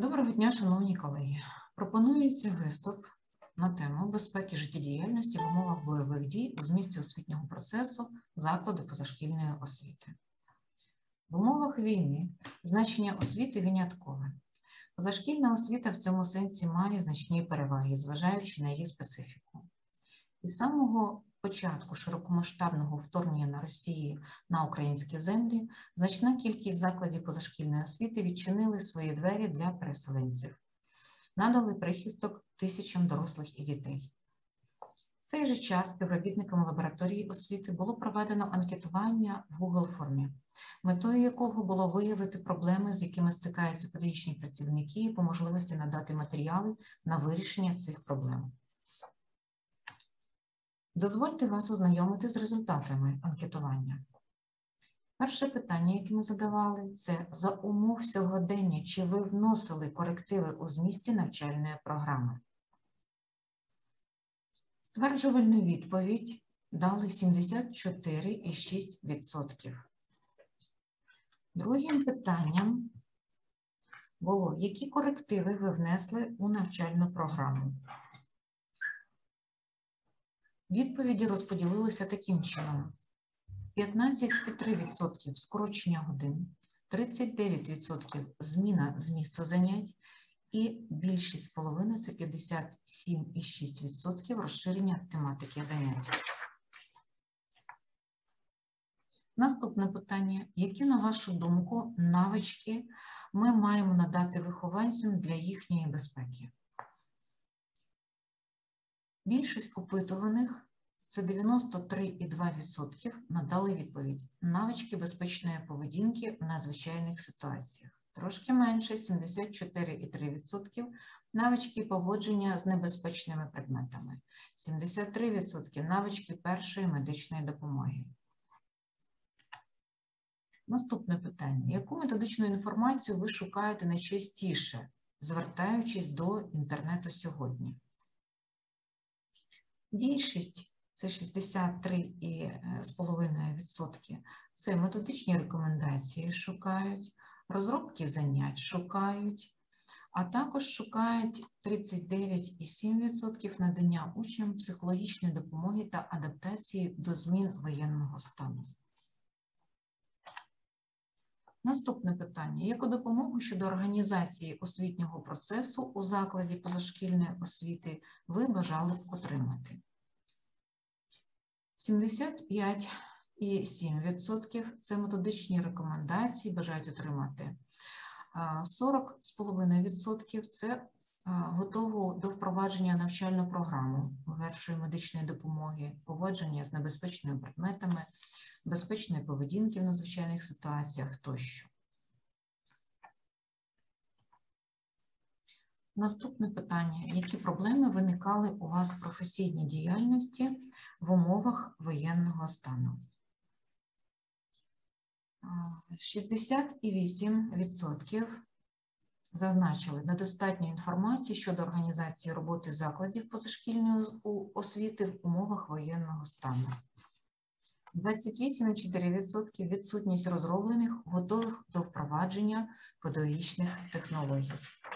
Доброго дня, шановні колеги. Пропонується виступ на тему безпеки життєдіяльності в умовах бойових дій у змісті освітнього процесу закладу позашкільної освіти. В умовах війни значення освіти виняткове. Позашкільна освіта в цьому сенсі має значні переваги, зважаючи на її специфіку. Із самого початку широкомасштабного вторгнення на Росії на українські землі значна кількість закладів позашкільної освіти відчинили свої двері для переселенців, надали прихисток тисячам дорослих і дітей. В цей же час співробітникам лабораторії освіти було проведено анкетування в Google формі, метою якого було виявити проблеми, з якими стикаються педагогічні працівники, і по можливості надати матеріали на вирішення цих проблем. Дозвольте вас ознайомити з результатами анкетування. Перше питання, яке ми задавали, це за умов сьогодення, чи ви вносили корективи у змісті навчальної програми? Стверджувальну відповідь дали 74,6%. Другим питанням було, які корективи ви внесли у навчальну програму? Відповіді розподілилися таким чином. 15,3% скорочення годин, 39% зміна змісту занять і більшість половини, це 57,6% розширення тематики занять. Наступне питання. Які, на вашу думку, навички ми маємо надати вихованцям для їхньої безпеки? Більшість опитуваних, це 93,2%, надали відповідь навички безпечної поведінки в надзвичайних ситуаціях. Трошки менше, 74,3%, навички поводження з небезпечними предметами. 73% навички першої медичної допомоги. Наступне питання. Яку методичну інформацію ви шукаєте найчастіше, звертаючись до інтернету сьогодні? Більшість, це 63,5%, це методичні рекомендації шукають, розробки занять шукають, а також шукають 39,7% надання учням психологічної допомоги та адаптації до змін воєнного стану. Наступне питання. Яку допомогу щодо організації освітнього процесу у закладі позашкільної освіти ви бажали б отримати? 75,7% – це методичні рекомендації, бажають отримати. 40,5% – це готово до впровадження навчальну програму першої медичної допомоги, поводження з небезпечними предметами, безпечної поведінки в надзвичайних ситуаціях тощо. Наступне питання. Які проблеми виникали у вас в професійній діяльності в умовах воєнного стану? 68% зазначили недостатньо інформації щодо організації роботи закладів позашкільної освіти в умовах воєнного стану. 28,4% відсутність розроблених, готових до впровадження педагогічних технологій.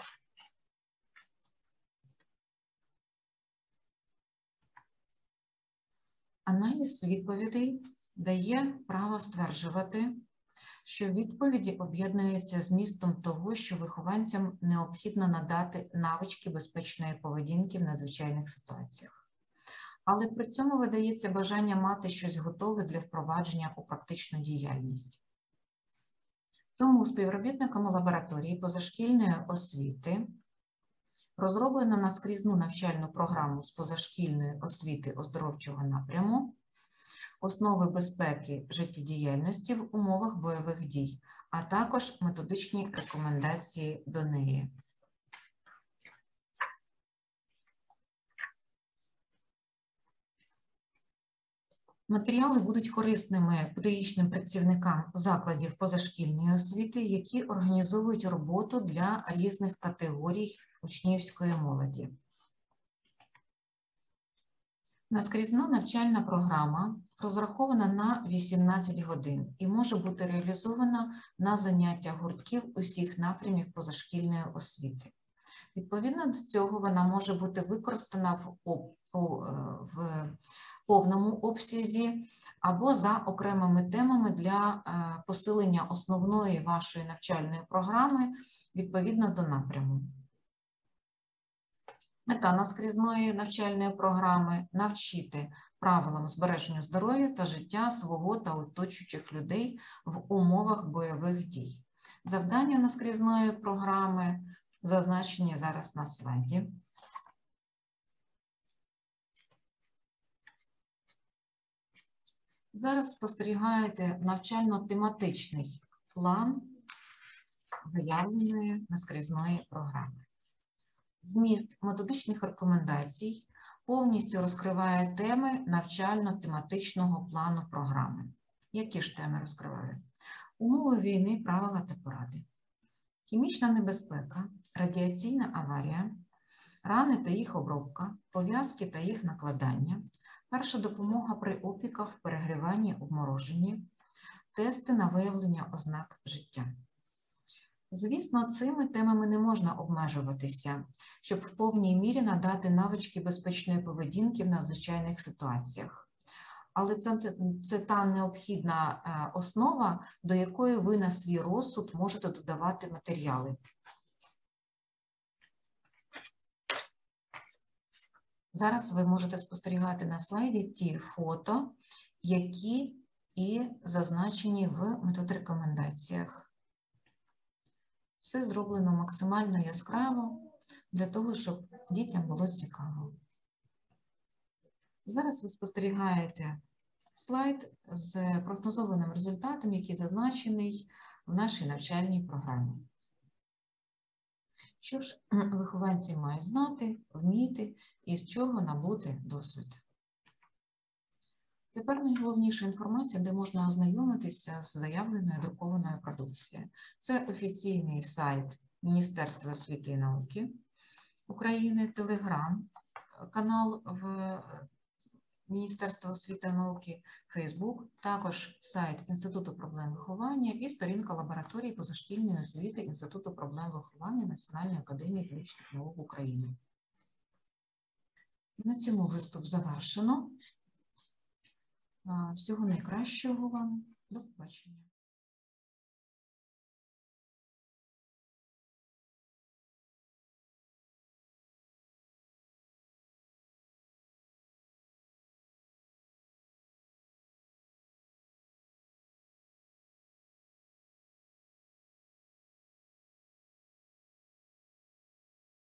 Аналіз відповідей дає право стверджувати, що відповіді об'єднуються змістом того, що вихованцям необхідно надати навички безпечної поведінки в надзвичайних ситуаціях. Але при цьому видається бажання мати щось готове для впровадження у практичну діяльність. Тому співробітниками лабораторії позашкільної освіти розроблено наскрізну навчальну програму з позашкільної освіти оздоровчого напряму, основи безпеки життєдіяльності в умовах бойових дій, а також методичні рекомендації до неї. Матеріали будуть корисними педагогічним працівникам закладів позашкільної освіти, які організовують роботу для різних категорій учнівської молоді. Наскрізна навчальна програма розрахована на 18 годин і може бути реалізована на заняттях гуртків усіх напрямів позашкільної освіти. Відповідно до цього вона може бути використана в повному обсязі або за окремими темами для посилення основної вашої навчальної програми відповідно до напряму. Мета наскрізної навчальної програми – навчити правилам збереження здоров'я та життя свого та оточуючих людей в умовах бойових дій. Завдання наскрізної програми зазначені зараз на слайді. Зараз спостерігаєте навчально-тематичний план заявленої наскрізної програми. Зміст методичних рекомендацій повністю розкриває теми навчально-тематичного плану програми. Які ж теми розкриває? Умови війни, правила та поради. Хімічна небезпека, радіаційна аварія, рани та їх обробка, пов'язки та їх накладання, перша допомога при опіках, перегріванні, обмороженні, тести на виявлення ознак життя. Звісно, цими темами не можна обмежуватися, щоб в повній мірі надати навички безпечної поведінки в надзвичайних ситуаціях. Але це та необхідна основа, до якої ви на свій розсуд можете додавати матеріали. Зараз ви можете спостерігати на слайді ті фото, які і зазначені в методрекомендаціях. Все зроблено максимально яскраво, для того, щоб дітям було цікаво. Зараз ви спостерігаєте слайд з прогнозованим результатом, який зазначений в нашій навчальній програмі. Що ж вихованці мають знати, вміти і з чого набути досвід. Тепер найголовніша інформація, де можна ознайомитися з заявленою друкованою продукцією. Це офіційний сайт Міністерства освіти і науки України, телеграм-канал в Міністерства освіти і науки, Фейсбук, також сайт Інституту проблем виховання і сторінка лабораторії позашкільної освіти Інституту проблем виховання Національної академії економічних наук України. На цьому виступ завершено. Всього найкращого вам. До побачення.